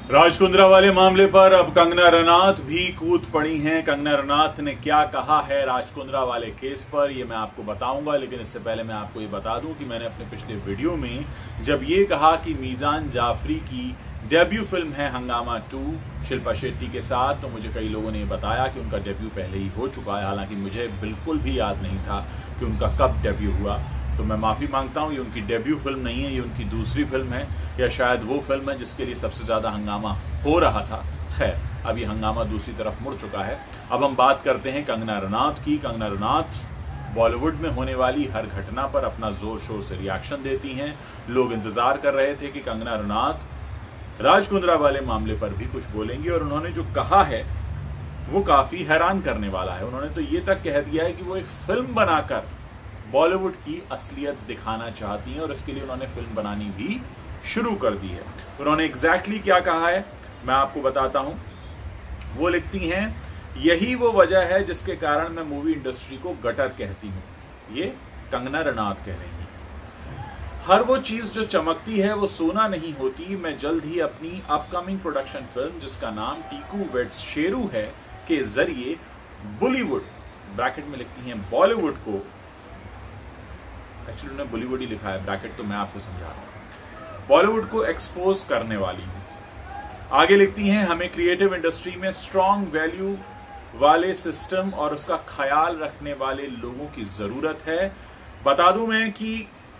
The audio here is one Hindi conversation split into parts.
राज कुंद्रा वाले मामले पर अब कंगना रनौत भी कूद पड़ी हैं। कंगना रनौत ने क्या कहा है राज कुंद्रा वाले केस पर, ये मैं आपको बताऊंगा, लेकिन इससे पहले मैं आपको ये बता दूं कि मैंने अपने पिछले वीडियो में जब ये कहा कि मीज़ान जाफरी की डेब्यू फिल्म है हंगामा 2 शिल्पा शेट्टी के साथ, तो मुझे कई लोगों ने बताया कि उनका डेब्यू पहले ही हो चुका है। हालांकि मुझे बिल्कुल भी याद नहीं था कि उनका कब डेब्यू हुआ, तो मैं माफ़ी मांगता हूँ। ये उनकी डेब्यू फिल्म नहीं है, ये उनकी दूसरी फिल्म है, या शायद वो फिल्म है जिसके लिए सबसे ज़्यादा हंगामा हो रहा था। खैर, अब ये हंगामा दूसरी तरफ मुड़ चुका है। अब हम बात करते हैं कंगना रनौत की। कंगना रनौत बॉलीवुड में होने वाली हर घटना पर अपना जोर शोर से रिएक्शन देती हैं। लोग इंतज़ार कर रहे थे कि कंगना रनौत राज कुंद्रा वाले मामले पर भी कुछ बोलेंगी, और उन्होंने जो कहा है वो काफ़ी हैरान करने वाला है। उन्होंने तो ये तक कह दिया है कि वो एक फिल्म बनाकर बॉलीवुड की असलियत दिखाना चाहती हैं, और इसके लिए उन्होंने फिल्म बनानी भी शुरू कर दी है। उन्होंने एग्जैक्टली क्या कहा है मैं आपको बताता हूं। वो लिखती हैं, यही वो वजह है जिसके कारण मैं मूवी इंडस्ट्री को गटर कहती हूं। ये कंगना रनौत कह रही हैं। हर वो चीज जो चमकती है वो सोना नहीं होती। मैं जल्द ही अपनी अपकमिंग प्रोडक्शन फिल्म जिसका नाम टीकू वेड्स शेरू है के जरिए बॉलीवुड ब्रैकेट में लिखती हैं बॉलीवुड को, एक्चुअली उन्होंने बॉलीवुड ही लिखा है, ब्रैकेट तो मैं आपको समझा रहा हूं, बॉलीवुड को एक्सपोज करने वाली हूं। आगे लिखती हैं, हमें क्रिएटिव इंडस्ट्री में स्ट्रॉन्ग वैल्यू वाले सिस्टम और उसका ख्याल रखने वाले लोगों की जरूरत है। बता दूं मैं कि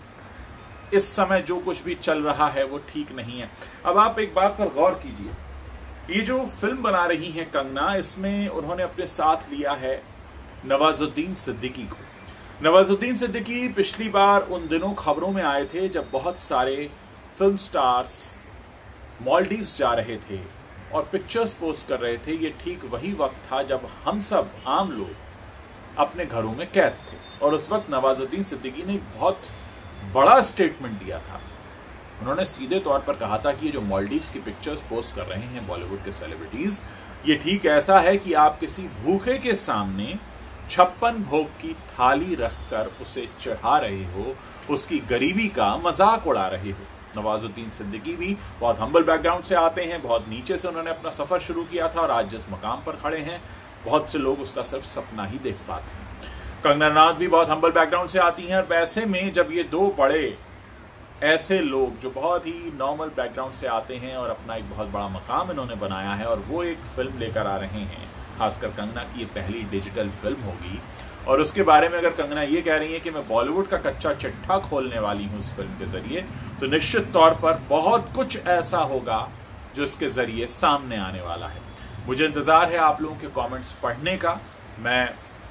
इस समय जो कुछ भी चल रहा है वो ठीक नहीं है। अब आप एक बात पर गौर कीजिए, ये जो फिल्म बना रही हैं कंगना, इसमें उन्होंने अपने साथ लिया है नवाजुद्दीन सिद्दीकी को। नवाजुद्दीन सिद्दीकी पिछली बार उन दिनों खबरों में आए थे जब बहुत सारे फिल्म स्टार्स मालदीव्स जा रहे थे और पिक्चर्स पोस्ट कर रहे थे। ये ठीक वही वक्त था जब हम सब आम लोग अपने घरों में कैद थे, और उस वक्त नवाजुद्दीन सिद्दीकी ने एक बहुत बड़ा स्टेटमेंट दिया था। उन्होंने सीधे तौर पर कहा था कि ये जो मालदीव्स की पिक्चर्स पोस्ट कर रहे हैं बॉलीवुड के सेलिब्रिटीज, ये ठीक ऐसा है कि आप किसी भूखे के सामने 56 भोग की थाली रखकर उसे चढ़ा रहे हो, उसकी गरीबी का मजाक उड़ा रहे हो। नवाजुद्दीन सिद्दीकी भी बहुत हम्बल बैकग्राउंड से आते हैं, बहुत नीचे से उन्होंने अपना सफर शुरू किया था, और आज जिस मकाम पर खड़े हैं बहुत से लोग उसका सिर्फ सपना ही देख पाते हैं। कंगना रनौत भी बहुत हम्बल बैकग्राउंड से आती हैं, और वैसे में जब ये दो बड़े ऐसे लोग जो बहुत ही नॉर्मल बैकग्राउंड से आते हैं और अपना एक बहुत बड़ा मकाम इन्होंने बनाया है, और वो एक फिल्म लेकर आ रहे हैं, खासकर कंगना की ये पहली डिजिटल फिल्म होगी, और उसके बारे में अगर कंगना ये कह रही है कि मैं बॉलीवुड का कच्चा चिट्ठा खोलने वाली हूं इस फिल्म के जरिए, तो निश्चित तौर पर बहुत कुछ ऐसा होगा जो इसके जरिए सामने आने वाला है। मुझे इंतजार है आप लोगों के कमेंट्स पढ़ने का। मैं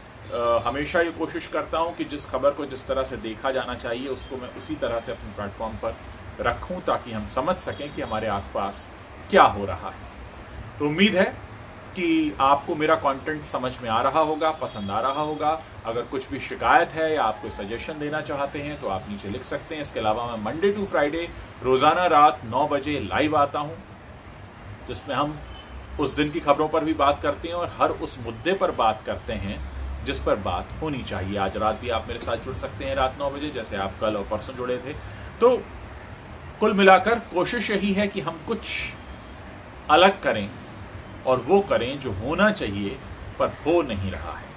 हमेशा ये कोशिश करता हूं कि जिस खबर को जिस तरह से देखा जाना चाहिए उसको मैं उसी तरह से अपने प्लेटफॉर्म पर रखूं, ताकि हम समझ सकें कि हमारे आसपास क्या हो रहा है। तो उम्मीद है कि आपको मेरा कंटेंट समझ में आ रहा होगा, पसंद आ रहा होगा। अगर कुछ भी शिकायत है या आप कोई सजेशन देना चाहते हैं तो आप नीचे लिख सकते हैं। इसके अलावा मैं मंडे टू फ्राइडे रोजाना रात 9 बजे लाइव आता हूं, जिसमें हम उस दिन की खबरों पर भी बात करते हैं और हर उस मुद्दे पर बात करते हैं जिस पर बात होनी चाहिए। आज रात भी आप मेरे साथ जुड़ सकते हैं रात 9 बजे, जैसे आप कल और परसों जुड़े थे। तो कुल मिलाकर कोशिश यही है कि हम कुछ अलग करें और वो करें जो होना चाहिए पर हो नहीं रहा है।